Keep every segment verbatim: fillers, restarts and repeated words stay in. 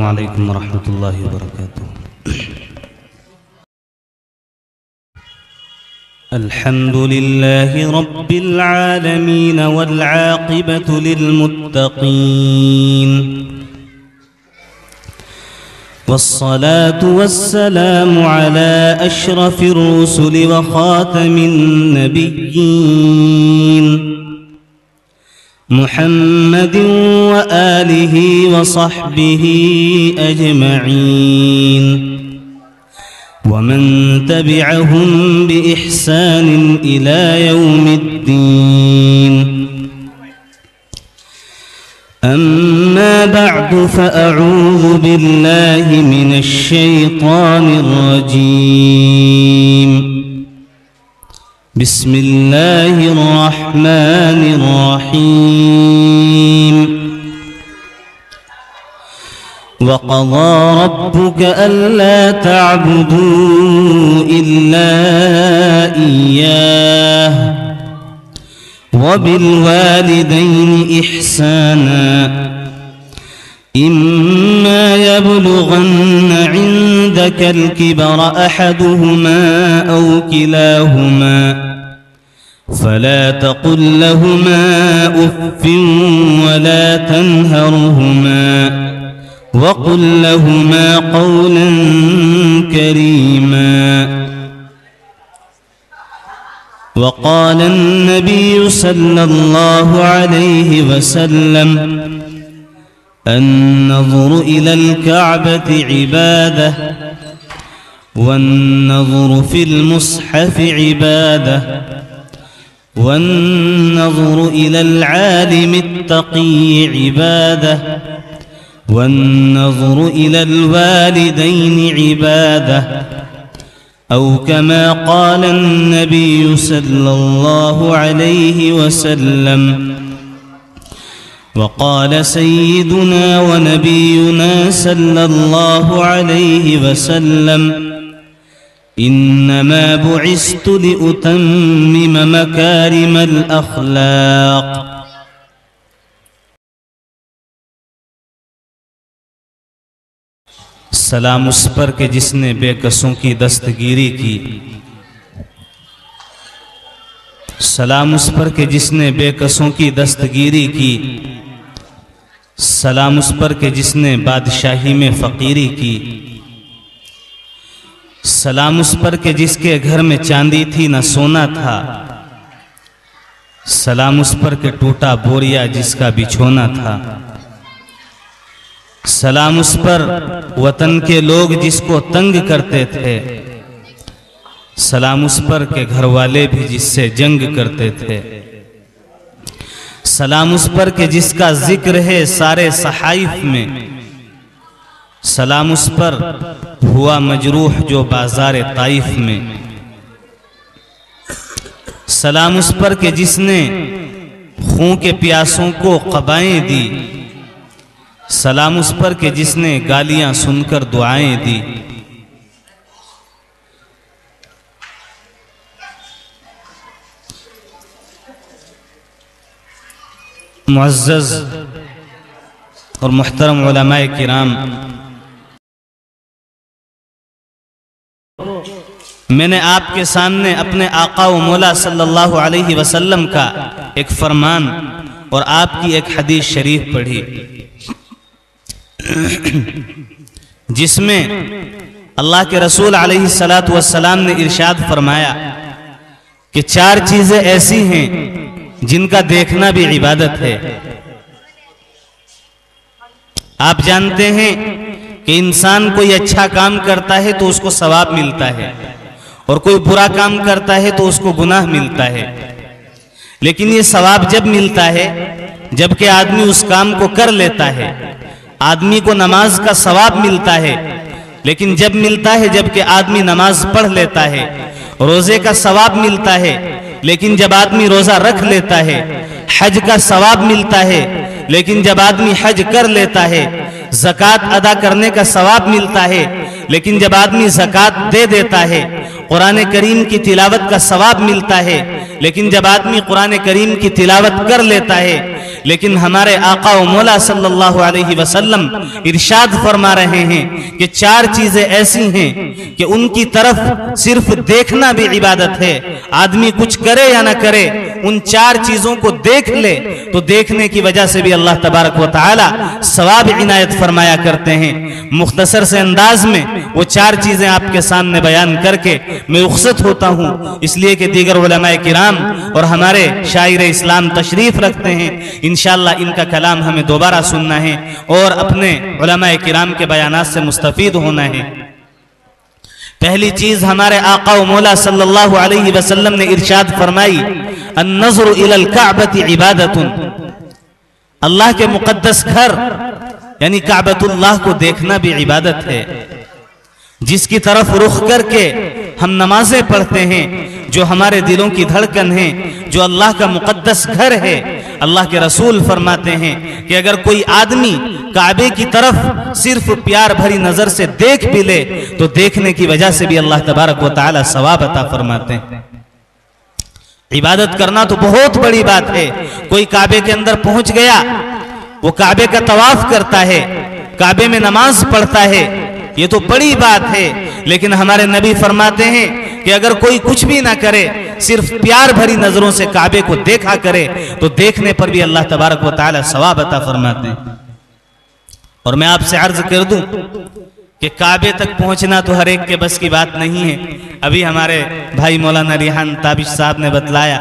अलैकुम वरहमतुल्लाहि वबरकातुहू। अल्हम्दुलिल्लाहि रब्बिल आलमीन वल आक़िबतु लिल मुत्तक़ीन वस्सलातु वस्सलामु अला अशरफिर रुसुलि व ख़ातमिन नबिय्यीन मुहम्मदिन व आलिहि व सहबिहि अजमईन वमन तबिअहुम बिइहसान इला यौमिद्दीन। अम्मा बअदु फ़अऊज़ु बिल्लाहि मिनश शैतानिर रजीम। बिस्मिल्लाहिर रहमानिर रहीम। वक़ज़ा रब्बुक अल्ला तअबुदू इल्ला इय्याह वबिलवालिदैनि इहसाना। इम्मा यबलुगन्न इंदकल किबर अहदुहुमा औ किलाहुमा फला तकुल लहुमा उफ्फिन वला तन्हरहुमा वकुल लहुमा क़ौलन करीमा। वक़ाल अन्नबिय्यु सल्लल्लाहु अलैहि वसल्लम अन्नज़ुरु इलल कअबति इबादह वन्नज़ुरु फिल मुस्हफ़ि इबादह वन्नज़ुरु इलल आलिमित तक़ी इबादह वन्नज़ुरु इलल वालिदैनि इबादह औ कमा क़ाल अन्नबिय्यु सल्लल्लाहु अलैहि वसल्लम। वक़ाल सय्यिदुना व नबियुना सल्लल्लाहु अलैहि वसल्लम इन्नमा बुइस्तु लिउतम्मिम मकारिमल अख़लाक़। सलाम उस पर के जिसने बेकसों की दस्तगीरी की। सलाम उस पर के जिसने बेकसों की दस्तगीरी की। सलाम उस पर के जिसने बादशाही में फ़कीरी की। सलाम उस पर के जिसके घर में चांदी थी न सोना था। सलाम उस पर के टूटा बोरिया जिसका बिछोना था। सलाम उस पर वतन के लोग जिसको तंग करते थे। सलाम उस पर के घर वाले भी जिससे जंग करते थे। सलाम उस पर के जिसका जिक्र है सारे सहाइफ में। सलाम उस पर हुआ मजरूह जो बाजार ताइफ में। सलाम उस पर के जिसने खून के प्यासों को क़बाएं दी। सलाम उस पर के जिसने गालियां सुनकर दुआएं दी। मुअज़्ज़ज़ और मुहतरम उलमाए किराम, मैंने आपके सामने अपने आका व मौला सल्लल्लाहु अलैहि वसल्लम का एक फरमान और आपकी एक हदीस शरीफ पढ़ी जिसमें अल्लाह के रसूल अलैहि सलातु वस्सलाम ने इरशाद फरमाया कि चार चीजें ऐसी हैं जिनका देखना भी इबादत है। आप जानते हैं कि इंसान कोई अच्छा काम करता है तो उसको सवाब मिलता है और कोई बुरा काम करता है तो उसको गुनाह मिलता है। लेकिन ये सवाब जब मिलता है जबकि आदमी उस काम को कर लेता है। आदमी को नमाज का सवाब मिलता है लेकिन जब मिलता है जबकि आदमी नमाज पढ़ लेता है। रोजे का सवाब मिलता है लेकिन जब आदमी रोजा रख लेता है। हज का सवाब मिलता है लेकिन जब आदमी हज कर लेता है। ज़कात अदा करने का सवाब मिलता है लेकिन जब आदमी ज़कात दे देता है। कुरान करीम की तिलावत का सवाब मिलता है लेकिन जब आदमी कुरान करीम की तिलावत कर लेता है। लेकिन हमारे आका व मौला सल्लल्लाहु अलैहि वसल्लम इरशाद फरमा रहे हैं कि चार चीजें ऐसी हैं कि उनकी तरफ सिर्फ देखना भी इबादत है। आदमी कुछ करे या ना करे, उन चार चीजों को देख ले तो देखने की वजह से भी अल्लाह तबारक व तआला सवाब इनायत फरमाया करते हैं। मुख्तसर से अंदाज में वो चार चीजें आपके सामने बयान करके मैं रुखसत होता हूँ, इसलिए कि दीगर उलमाए किराम और हमारे शायर इस्लाम तशरीफ रखते हैं। इंशाअल्लाह इनका कलाम हमें दोबारा सुनना है और अपने उलमाए किराम के बयानात से मुस्तफीद होना है। पहली चीज हमारे आका व मौला सल्लल्लाहु अलैहि वसल्लम ने इरशाद फरमाई, अन्नज़्रु इलल काबती इबादतुन, अल्लाह के मुकद्दस घर यानी काबतुल्लाह को देखना भी इबादत है। जिसकी तरफ रुख करके हम नमाजें पढ़ते हैं, जो हमारे दिलों की धड़कन है, जो अल्लाह का मुकद्दस घर है, अल्लाह के रसूल फरमाते हैं कि अगर कोई आदमी काबे की तरफ सिर्फ प्यार भरी नजर से देख भी ले तो देखने की वजह से भी अल्लाह तबारक व तआला सवाब अता फरमाते हैं। इबादत करना तो बहुत बड़ी बात है। कोई काबे के अंदर पहुंच गया, वो काबे का तवाफ करता है, काबे में नमाज पढ़ता है, ये तो बड़ी बात है। लेकिन हमारे नबी फरमाते हैं कि अगर कोई कुछ भी ना करे, सिर्फ प्यार भरी नजरों से काबे को देखा करे तो देखने पर भी अल्लाह तबारक व तआला सवाब अता फरमाते हैं। और मैं आपसे अर्ज कर दूं कि काबे तक पहुंचना तो हर एक के बस की बात नहीं है। अभी हमारे भाई मौलाना रिहान ताबिश साहब ने बतलाया,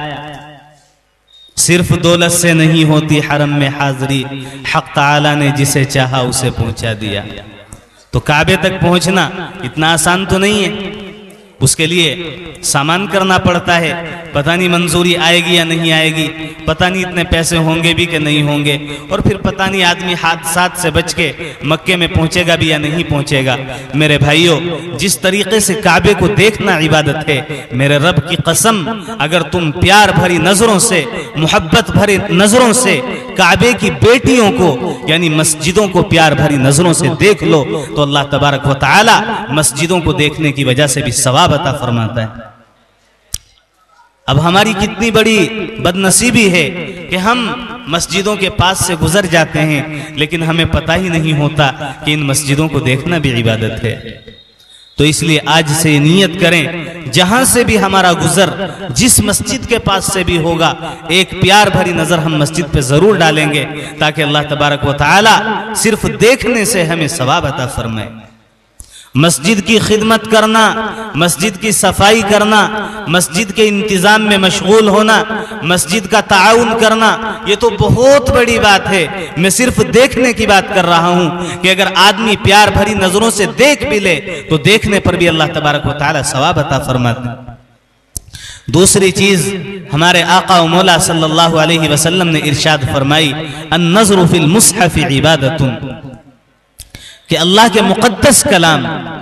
सिर्फ दौलत से नहीं होती हरम में हाजिरी, हक ताला ने जिसे चाहा उसे पहुंचा दिया। तो काबे तक पहुंचना इतना आसान तो नहीं है, उसके लिए सामान करना पड़ता है। पता नहीं मंजूरी आएगी या नहीं आएगी, पता नहीं इतने पैसे होंगे भी कि नहीं होंगे, और फिर पता नहीं आदमी हादसात से बच के मक्के में पहुंचेगा भी या नहीं पहुंचेगा। मेरे भाइयों, जिस तरीके से काबे को देखना इबादत है, मेरे रब की कसम, अगर तुम प्यार भरी नजरों से, मोहब्बत भरी नजरों से काबे की बेटियों को यानी मस्जिदों को प्यार भरी नजरों से देख लो तो अल्लाह तबारक व तआला मस्जिदों को देखने की वजह से भी सवाब अता फरमाता है। अब हमारी कितनी बड़ी बदनसीबी है कि हम मस्जिदों के पास से गुजर जाते हैं, लेकिन हमें पता ही नहीं होता कि इन मस्जिदों को देखना भी इबादत है। तो इसलिए आज से नियत करें, जहां से भी हमारा गुजर, जिस मस्जिद के पास से भी होगा, एक प्यार भरी नजर हम मस्जिद पे जरूर डालेंगे ताकि अल्लाह तबारक व तआला सिर्फ देखने से हमें सवाब अता फरमाए। मस्जिद की खिदमत करना, मस्जिद की सफाई करना, मस्जिद के इंतजाम में मशगूल होना, मस्जिद का ताउन करना, ये तो बहुत बड़ी बात है। मैं सिर्फ देखने की बात कर रहा हूं कि अगर आदमी प्यार भरी नजरों से देख भी ले तो देखने पर भी अल्लाह तबारक व तआला सवाब अता फरमाते हैं। दूसरी चीज हमारे आका व मौला सल्लल्लाहु अलैहि वसल्लम ने इरशाद फरमाई, अन्नज़्रु फिल मुस्हफ़ इबादतुन, कि अल्लाह के मुक़द्दस कलाम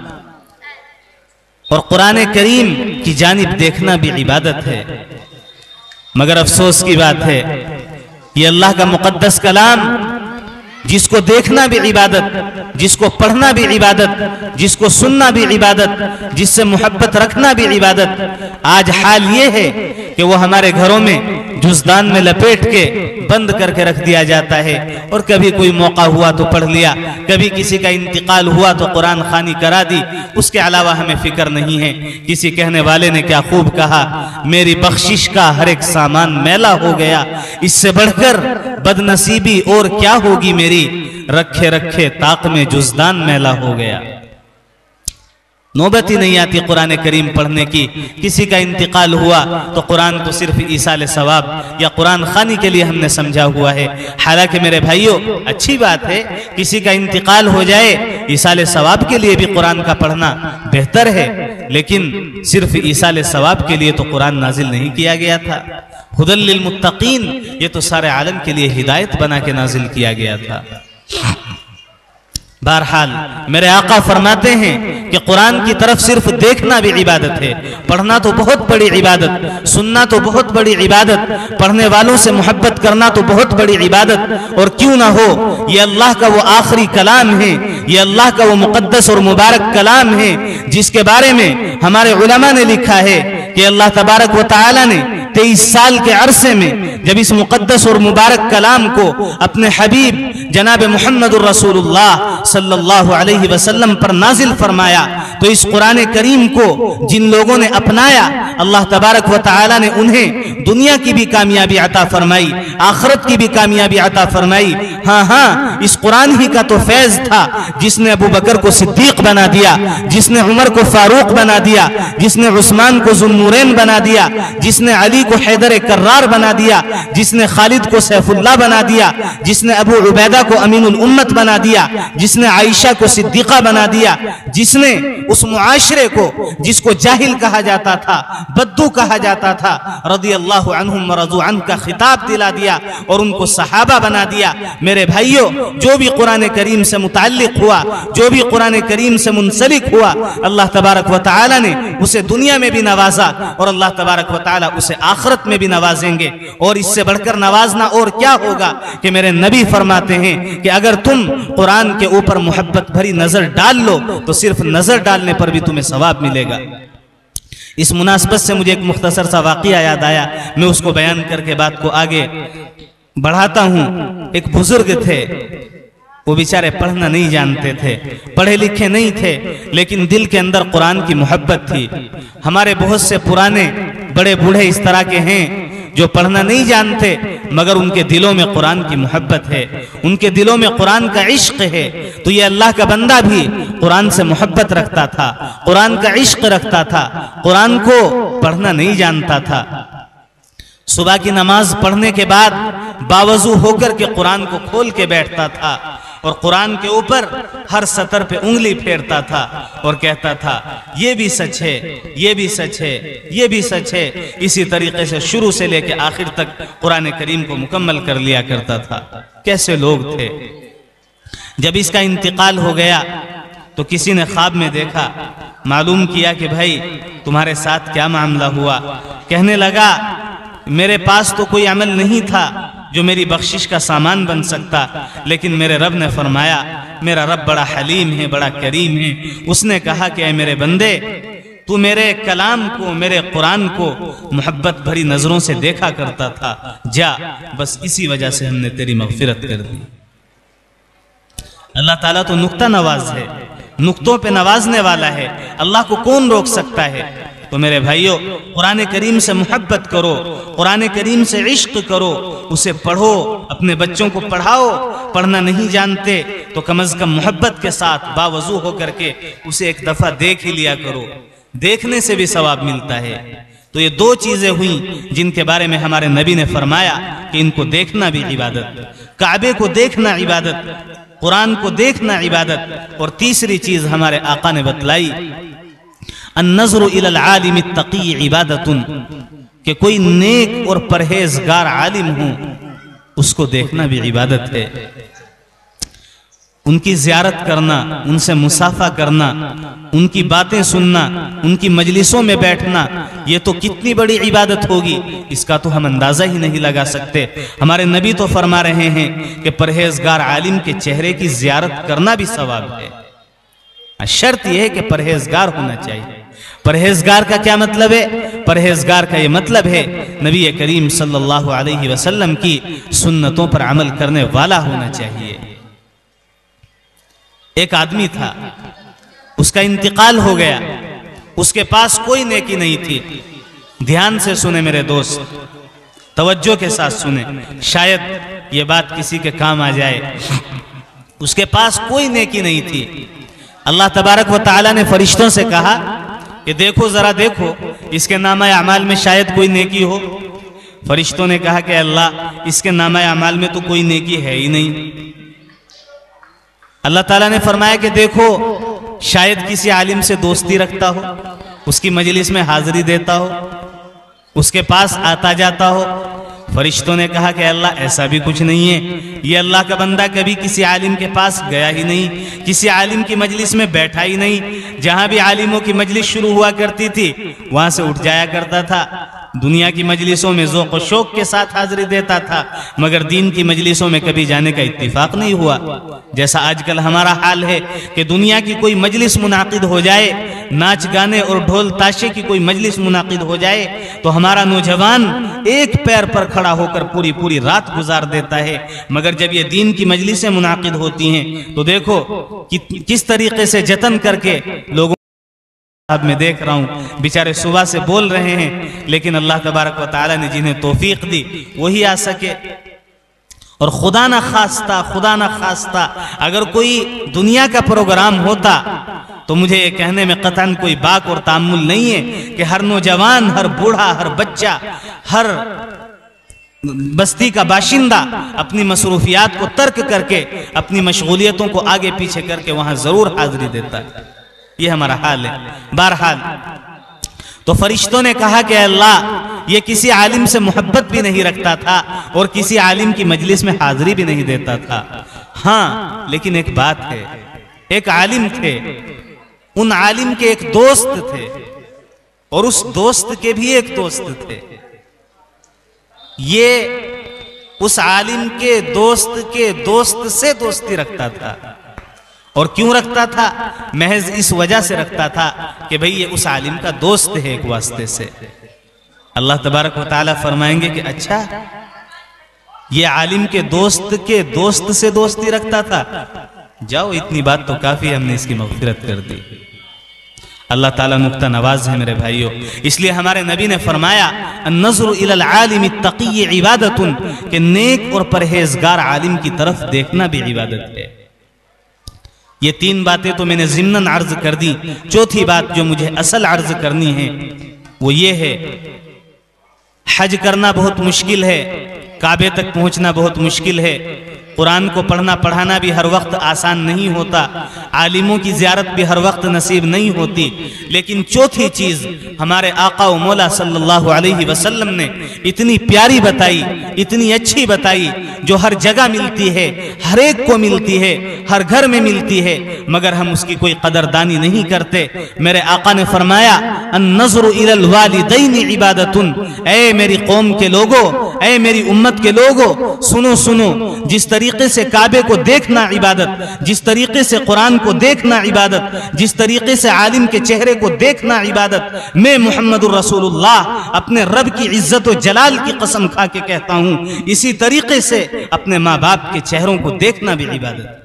और कुरान करीम की जानिब देखना भी इबादत है। मगर अफसोस की बात है, ये अल्लाह का मुक़द्दस कलाम जिसको देखना भी इबादत, जिसको पढ़ना भी इबादत, जिसको सुनना भी इबादत, जिससे मोहब्बत रखना भी इबादत, आज हाल ये है कि वो हमारे घरों में जुज़दान में लपेट के बंद करके रख दिया जाता है, और कभी कोई मौका हुआ तो पढ़ लिया, कभी किसी का इंतकाल हुआ तो कुरान खानी करा दी, उसके अलावा हमें फिक्र नहीं है। किसी कहने वाले ने क्या खूब कहा, मेरी बख्शिश का हर एक सामान मैला हो गया, इससे बढ़कर बदनसीबी और क्या होगी मेरी, रखे रखे ताक में जुज़दान मैला हो गया। नौबत ही नहीं आती कुरान करीम पढ़ने की। किसी का इंतकाल हुआ तो कुरान तो सिर्फ ईसाल सवाब या कुरान खानी के लिए हमने समझा हुआ है। हालांकि मेरे भाइयों, अच्छी बात है, किसी का इंतकाल हो जाए ईसाल सवाब के लिए भी कुरान का पढ़ना बेहतर है, लेकिन सिर्फ ईसाल सवाब के लिए तो कुरान नाजिल नहीं किया गया था। हुदल लिल मुत्तकीन, ये तो सारे आलम के लिए हिदायत बना के नाजिल किया गया था। बहरहाल मेरे आका फरमाते हैं कि कुरान की तरफ सिर्फ देखना भी इबादत है, पढ़ना तो बहुत बड़ी इबादत, सुनना तो बहुत बड़ी इबादत, पढ़ने वालों से मोहब्बत करना तो बहुत बड़ी इबादत। और क्यों ना हो, ये अल्लाह का वो आखिरी कलाम है, ये अल्लाह का वो मुकद्दस और मुबारक कलाम है जिसके बारे में हमारे उलमा ने लिखा है कि अल्लाह तबारक व तआला ने तेईस साल के अरसे में जब इस मुकद्दस और मुबारक कलाम को अपने हबीब जनाब मोहम्मद रसूलुल्लाह सल्लल्लाहु अलैहि वसल्लम पर नाजिल फरमाया, तो इस कुरान करीम को जिन लोगों ने अपनाया, अल्लाह तबारक व तआला ने उन्हें दुनिया की भी कामयाबी अता फरमाई, आखिरत की भी कामयाबी अता फरमाई। हाँ हाँ, इस कुरान ही का तो फैज था जिसने अबू बकर को सिद्दीक बना दिया, जिसने उमर को फारूक बना दिया, जिसने उस्मान को ज़ुन्नूरैन बना दिया, जिसने अली को हैदर कर्रार बना दिया, जिसने खालिद को सैफुल्लाह बना दिया, जिसने अबू उबैदा को अमीनुल उम्मत बना दिया, जिसने आयशा को सिद्दीका बना दिया, जिसने उस मुआशरे को जिसको जाहिल कहा जाता था, बद्दू कहा जाता था, रदियल्लाहु अन्हुम व रज़ू अन्हु का खिताब दिला दिया और उनको सहाबा बना दिया। मेरे भाइयों, जो भी कुरान करीम से मुताल्लिक हुआ, जो भी कुरान करीम से मुंसलिक हुआ, अल्लाह तबारक व तआला ने उसे दुनिया में भी नवाजा और अल्लाह तबारक व तआला उसे आखिरत में भी नवाजेंगे। और इससे बढ़कर नवाजना और क्या होगा कि मेरे नबी फरमाते हैं कि अगर तुम कुरान के ऊपर मोहब्बत भरी नजर डाल लो तो सिर्फ नजर डालने पर भी तुम्हें सवाब मिलेगा। इस मुनासबत से मुझे एक मुख्तसर सा वाक़िया याद आया, मैं उसको बयान करके बात को आगे बढ़ाता हूँ। एक बुजुर्ग थे, वो बेचारे पढ़ना नहीं जानते थे, पढ़े लिखे नहीं थे, लेकिन दिल के अंदर कुरान की मोहब्बत थी। हमारे बहुत से पुराने बड़े बूढ़े इस तरह के हैं जो पढ़ना नहीं जानते मगर उनके दिलों में कुरान की मोहब्बत है, उनके दिलों में कुरान का इश्क है। तो ये अल्लाह का बंदा भी कुरान से मोहब्बत रखता था, कुरान का इश्क रखता था, कुरान को पढ़ना नहीं जानता था। सुबह की नमाज पढ़ने के बाद बावजू होकर के कुरान को खोल के बैठता था और कुरान के ऊपर हर सतर पे उंगली फेरता था और कहता था ये भी सच है, ये भी सच है, ये भी सच है। इसी तरीके से शुरू से लेकर आखिर तक कुरान करीम को मुकम्मल कर लिया करता था। कैसे लोग थे। जब इसका इंतकाल हो गया तो किसी ने ख्वाब में देखा, मालूम किया कि भाई तुम्हारे साथ क्या मामला हुआ। कहने लगा मेरे पास तो कोई अमल नहीं था जो मेरी बख्शिश का सामान बन सकता, लेकिन मेरे रब ने फरमाया, मेरा रब बड़ा हलीम है, बड़ा करीम है। उसने कहा कि ऐ मेरे बंदे, तू मेरे कलाम को, मेरे कुरान को मोहब्बत भरी नजरों से देखा करता था, जा, बस इसी वजह से हमने तेरी मगफिरत कर दी। अल्लाह ताला तो नुक्ता नवाज है, नुक्तों पे नवाजने वाला है। अल्लाह को कौन रोक सकता है। तो मेरे भाइयों, कुरान करीम से मोहब्बत करो, कुरान करीम से इश्क करो, उसे पढ़ो, अपने बच्चों को पढ़ाओ। पढ़ना नहीं जानते तो कम अज कम मोहब्बत के साथ बावजू होकर के उसे एक दफा देख ही लिया करो, देखने से भी सवाब मिलता है। तो ये दो चीजें हुई जिनके बारे में हमारे नबी ने फरमाया कि इनको देखना भी इबादत, काबे को देखना इबादत, कुरान को देखना इबादत। और तीसरी चीज हमारे आका ने बतलाई, अन्नज़्रु इलल आलिम तक़ी इबादतुन, कि कोई नेक और परहेजगार आलिम हो उसको देखना भी इबादत है। उनकी ज़ियारत करना, उनसे मुसाफा करना, उनकी बातें सुनना, उनकी मजलिसों में बैठना, ये तो कितनी बड़ी इबादत होगी, इसका तो हम अंदाज़ा ही नहीं लगा सकते। हमारे नबी तो फरमा रहे हैं कि परहेजगार आलिम के चेहरे की ज़ियारत करना भी सवाब है। शर्त यह है कि परहेजगार होना चाहिए। परहेजगार का क्या मतलब है? परहेजगार का ये मतलब है नबी करीम सल्लल्लाहु अलैहि वसल्लम की सुन्नतों पर अमल करने वाला होना चाहिए। एक आदमी था, उसका इंतकाल हो गया, उसके पास कोई नेकी नहीं थी। ध्यान से सुने मेरे दोस्त, तवज्जो के साथ सुने, शायद ये बात किसी के काम आ जाए। उसके पास कोई नेकी नहीं थी। अल्लाह तबारक व तआला ने फरिश्तों से कहा कि देखो, जरा देखो, इसके नामा अमाल में शायद कोई नेकी हो। फरिश्तों ने कहा कि अल्लाह, इसके नामा अमाल में तो कोई नेकी है ही नहीं। अल्लाह ताला ने फरमाया कि देखो, शायद किसी आलिम से दोस्ती रखता हो, उसकी मजलिस में हाजिरी देता हो, उसके पास आता जाता हो। फरिश्तों ने कहा कि अल्लाह, ऐसा भी कुछ नहीं है, ये अल्लाह का बंदा कभी किसी आलिम के पास गया ही नहीं, किसी आलिम की मजलिस में बैठा ही नहीं। जहां भी आलिमों की मजलिस शुरू हुआ करती थी वहां से उठ जाया करता था। दुनिया की मजलिसों में ज़ौक़ व शौक़ के साथ हाज़िरी देता था, मगर दीन की मजलिसों में कभी जाने का इत्तिफाक नहीं हुआ। जैसा आजकल हमारा हाल है कि दुनिया की कोई मजलिस मुनाकिद हो जाए, नाच गाने और ढोल ताशे की कोई मजलिस मुनाकिद हो जाए, तो हमारा नौजवान एक पैर पर खड़ा होकर पूरी पूरी रात गुजार देता है। मगर जब ये दीन की मजलिसें मुनाकिद होती हैं तो देखो कि किस तरीके से जतन करके लोगों अब मैं देख रहा हूँ बेचारे सुबह से बोल रहे हैं, लेकिन अल्लाह तबारक व तआला ने जिन्हें तौफीक दी वही आ सके। और खुदा ना खास्ता खुदा ना खास्ता अगर कोई दुनिया का प्रोग्राम होता तो मुझे ये कहने में कतन कोई बाक और तामुल नहीं है कि हर नौजवान, हर बूढ़ा, हर बच्चा, हर बस्ती का बाशिंदा अपनी मसरूफियात को तर्क करके, अपनी मशगूलियतों को आगे पीछे करके वहां जरूर हाजिरी देता है। ये हमारा हाल है। बहरहाल तो फरिश्तों ने कहा कि अल्लाह, ये किसी आलिम से मोहब्बत भी नहीं रखता था और किसी आलिम की मजलिस में हाजिरी भी नहीं देता था। हाँ, लेकिन एक बात है, एक आलिम थे, उन आलिम के एक दोस्त थे और उस दोस्त के भी एक दोस्त थे। ये उस आलिम के दोस्त के दोस्त से दोस्ती रखता था। और क्यों रखता था? महज इस वजह से रखता था कि भाई ये उस आलिम का दोस्त है एक वास्ते से। अल्लाह तबारक व तआला फरमाएंगे कि अच्छा, ये आलिम के दोस्त के दोस्त से दोस्ती रखता था, जाओ इतनी बात तो काफी, हमने इसकी मग़फ़िरत कर दी। अल्लाह ताला नुक्ता नवाज है मेरे भाइयों। इसलिए हमारे नबी ने फरमाया, अन्नज़्रु इलल आलिम तक़ी इबादतुन, कि नेक और परहेजगार आलिम की तरफ देखना भी इबादत है। ये तीन बातें तो मैंने ज़िम्नन अर्ज कर दी। चौथी बात जो मुझे असल अर्ज करनी है वो ये है, हज करना बहुत मुश्किल है, काबे तक पहुंचना बहुत मुश्किल है, कुरान को पढ़ना पढ़ाना भी हर वक्त आसान नहीं होता, आलिमों की ज़ियारत भी हर वक्त नसीब नहीं होती। लेकिन चौथी चीज़ हमारे आका व मौला सल्लल्लाहु अलैहि वसल्लम ने इतनी प्यारी बताई, इतनी अच्छी बताई, जो हर जगह मिलती है, हर एक को मिलती है, हर घर में मिलती है, मगर हम उसकी कोई कदरदानी नहीं करते। मेरे आका ने फरमाया, अन्नज़्रु इलल वालिदैन इबादतुन, ऐ मेरी कौम के लोगों, ऐ मेरी उम्मत के लोगों, सुनो सुनो, जिस तरीके से काबे को देखना इबादत, जिस तरीके से कुरान को देखना इबादत, जिस तरीके से आलिम के चेहरे को देखना इबादत, मैं मुहम्मदुर रसूलुल्लाह अपने रब की इज्जत और जलाल की कसम खा के कहता हूं, इसी तरीके से अपने माँ बाप के चेहरों को देखना भी इबादत।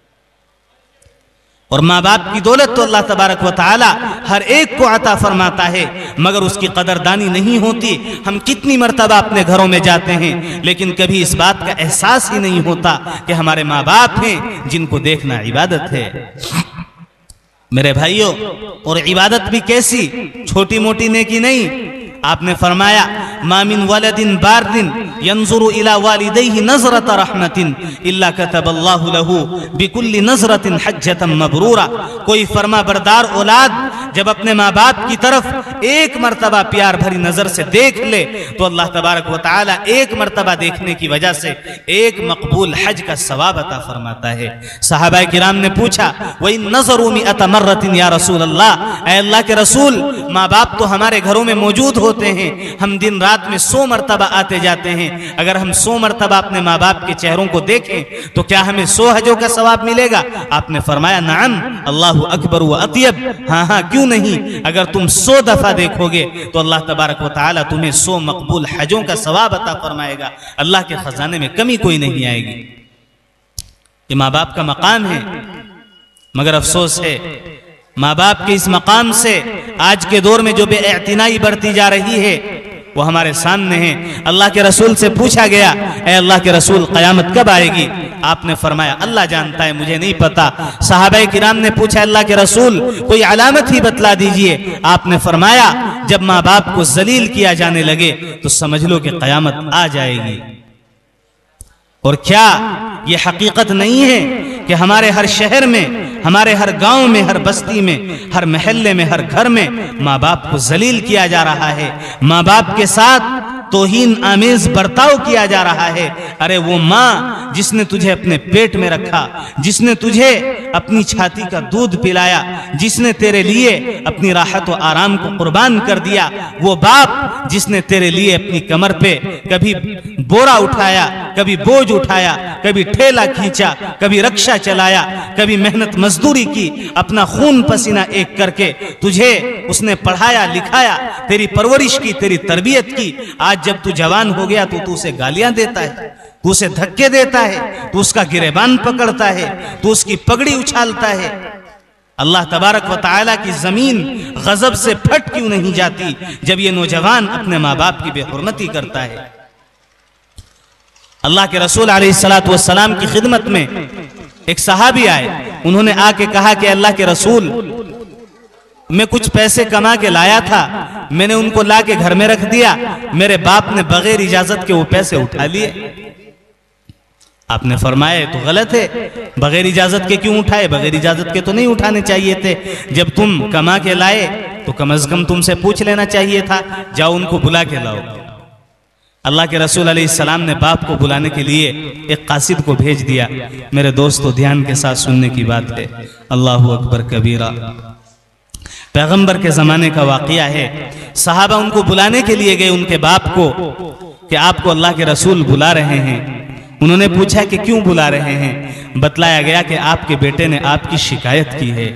और माँ बाप की दौलत तो अल्लाह तबारक व तआला हर एक को अता फरमाता है, मगर उसकी कदरदानी नहीं होती। हम कितनी मर्तबा अपने घरों में जाते हैं, लेकिन कभी इस बात का एहसास ही नहीं होता कि हमारे माँ बाप हैं जिनको देखना इबादत है। मेरे भाइयों, और इबादत भी कैसी, छोटी मोटी नेकी नहीं। आपने फरमाया, मामिन वलदिन बारदिन यंजुरु इला वालिदैहि नज़रत रहमतिन इल्ला कतबल्लाहु लहू बिकुल्ली नज़रतिन हज्जतन मबरूरा। कोई फरमा बरदार औलाद जब अपने माँ बाप की तरफ एक मर्तबा प्यार भरी नजर से देख ले, तो अल्लाह तबारक व तआला एक मर्तबा देखने की वजह से एक मकबूल हज का सवाब अता फरमाता है। सहाबा किराम ने पूछा, वही नज़रू मिअत मर्रतिन या रसूल अल्लाह, ऐ अल्लाह के रसूल, माँ बाप तो हमारे घरों में मौजूद होते हैं, हम दिन रात में सौ मर्तबा आते जाते हैं, अगर हम सौ मर्तबा अपने माँ बाप के चेहरों को देखें तो क्या हमें सौ हजों का सवाब मिलेगा? आपने फरमाया, नाम, अल्लाहु अकबर व अतियब, हाँ हाँ क्यों नहीं, अगर तुम सौ दफा देखोगे तो अल्लाह तबारक व तआला तुम्हें सौ मकबूल हजों का सवाब अता फरमाएगा। अल्लाह के खजाने में कमी कोई नहीं आएगी। ये माँ बाप का मकाम है, मगर अफसोस है माँ बाप के इस मकाम से आज के दौर में जो बेइत्नाई बढ़ती जा रही है वो हमारे सामने है। अल्लाह के रसूल से पूछा गया, ऐ अल्लाह के रसूल, क़यामत कब आएगी? आपने फरमाया, अल्लाह जानता है, मुझे नहीं पता। सहाबाए किराम ने पूछा, अल्लाह के रसूल, कोई अलामत ही बतला दीजिए। आपने फरमाया, जब माँ बाप को जलील किया जाने लगे तो समझ लो कि क़यामत आ जाएगी। और क्या ये हकीकत नहीं है कि हमारे हर शहर में, हमारे हर गांव में, हर बस्ती में, हर महल्ले में, हर घर में माँ बाप को जलील किया जा रहा है, माँ बाप के साथ तौहीन आमेज बर्ताव किया जा रहा है। अरे वो माँ जिसने तुझे अपने पेट में रखा, जिसने तुझे अपनी छाती का दूध पिलाया, जिसने तेरे लिए अपनी राहत और आराम को कुर्बान कर दिया, वो बाप जिसने तेरे लिए अपनी कमर पे कभी बोरा उठाया, कभी बोझ उठाया, कभी ठेला खींचा, कभी रक्षा चलाया, कभी मेहनत मजदूरी की, अपना खून पसीना एक करके तुझे उसने पढ़ाया लिखाया, तेरी परवरिश की, तेरी तरबियत की। आज जब तू जवान हो गया तो तू उसे गालियां देता है, तू उसे धक्के देता है, तू उसका गिरेबान पकड़ता है, तू उसकी पगड़ी उछालता है। अल्लाह तबारक व तआला की जमीन गजब से फट क्यों नहीं जाती जब ये नौजवान अपने माँ बाप की बेहुरमती करता है। अल्लाह के रसूल अलैहिस्सलातु वस्सलाम की खिदमत में एक सहाबी आए, उन्होंने आके कहा कि अल्लाह के रसूल, मैं कुछ पैसे कमा के लाया था, मैंने उनको ला के घर में रख दिया, मेरे बाप ने बगैर इजाजत के वो पैसे उठा लिए। आपने फरमाया तो गलत है, बगैर इजाजत के क्यों उठाए? बगैर इजाजत के तो नहीं उठाने चाहिए थे। जब तुम कमा के लाए तो कम अज कम तुमसे पूछ लेना चाहिए था, जाओ उनको बुला के लाओ। अल्लाह के रसूल अलैहिस्सलाम ने बाप को बुलाने के लिए एक कासिद को भेज दिया। मेरे दोस्तों, ध्यान के साथ सुनने की बात है। अल्लाहु अकबर कबीरा। पैगंबर के जमाने का वाकया है। सहाबा उनको बुलाने के लिए गए, उनके बाप को, कि आपको अल्लाह के रसूल बुला रहे हैं। उन्होंने पूछा कि क्यों बुला रहे हैं? बतलाया गया कि आपके बेटे ने आपकी शिकायत की है।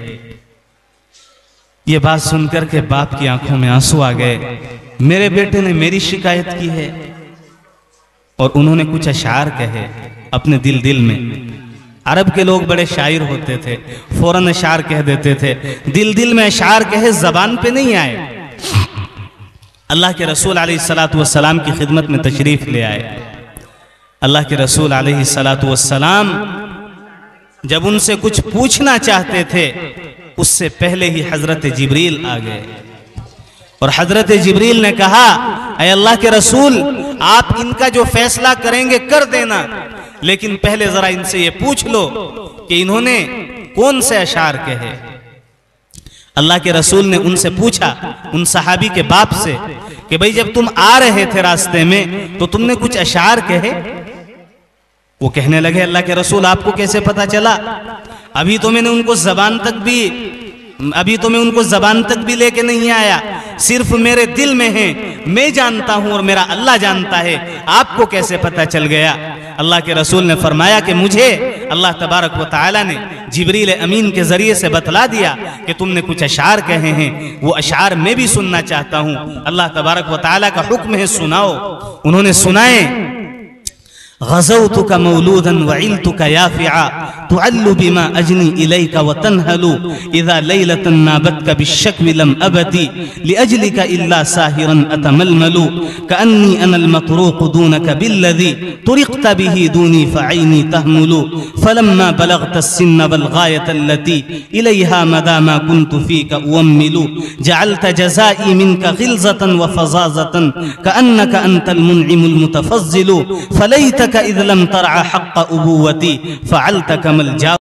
ये बात सुनकर के बाप की आंखों में आंसू आ गए। मेरे बेटे ने मेरी शिकायत की है? और उन्होंने कुछ अशार कहे अपने दिल दिल में। अरब के लोग बड़े शायर होते थे, फौरन अशार कह देते थे। दिल दिल में अशार कहे, जबान पे नहीं आए। अल्लाह के रसूल अलैहिस्सलातु वस्सलाम की खिदमत में तशरीफ ले आए। अल्लाह के रसूल अलैहिस्सलातु वस्सलाम जब उनसे कुछ पूछना चाहते थे, उससे पहले ही हजरत जिब्रील आ गए और हजरत जिब्रील ने कहा, ऐ अल्लाह के रसूल, आप इनका जो फैसला करेंगे कर देना, लेकिन पहले जरा इनसे ये पूछ लो कि इन्होंने कौन से अशार कहे। अल्लाह के रसूल ने उनसे पूछा, उन सहाबी के बाप से, कि भाई जब तुम आ रहे थे रास्ते में तो तुमने कुछ अशार कहे? वो कहने लगे, अल्लाह के रसूल, आपको कैसे पता चला? अभी तो मैंने उनको जबान तक भी अभी तो मैं उनको जबान तक भी लेके नहीं आया, सिर्फ मेरे दिल में है, मैं जानता हूं और मेरा अल्लाह जानता है, आपको कैसे पता चल गया? अल्लाह के रसूल ने फरमाया कि मुझे अल्लाह तबारक व तआला ने जिब्रील अमीन के जरिए से बतला दिया कि तुमने कुछ अशार कहे हैं, वो अशार मैं भी सुनना चाहता हूं। अल्लाह तबारक व तआला का हुक्म है, सुनाओ। उन्होंने सुनाए, ग़ज़ौतुका मौलूदन वइलतुका याफ़िआ तुअल्लु बिमा अजनी इलैका व तन्हलु इज़ा लैलतन नाबतका बिश्शक्वी लम अबदी लिअजलिका इल्ला साहिरन अतमलमलु कअन्नी अनल मतरूक़ दूनका बिल्लज़ी तुरिक़त बिही दूनी फ़अयनी तहमुलु फलम्मा बलग़त अस्सिन्न वल ग़ायत अल्लती इलैहा मदा मा कुन्तु फ़ीका उअम्मिलु जअलत जज़ाई मिनका ग़िल्ज़तन व फ़ज़ाज़तन कअन्नका अंतल मुनइमुल मुतफ़ज़्ज़िलु फलैतक इज़ लम तरअ हक़्क़ उबुव्वती फ़अलत कमल जा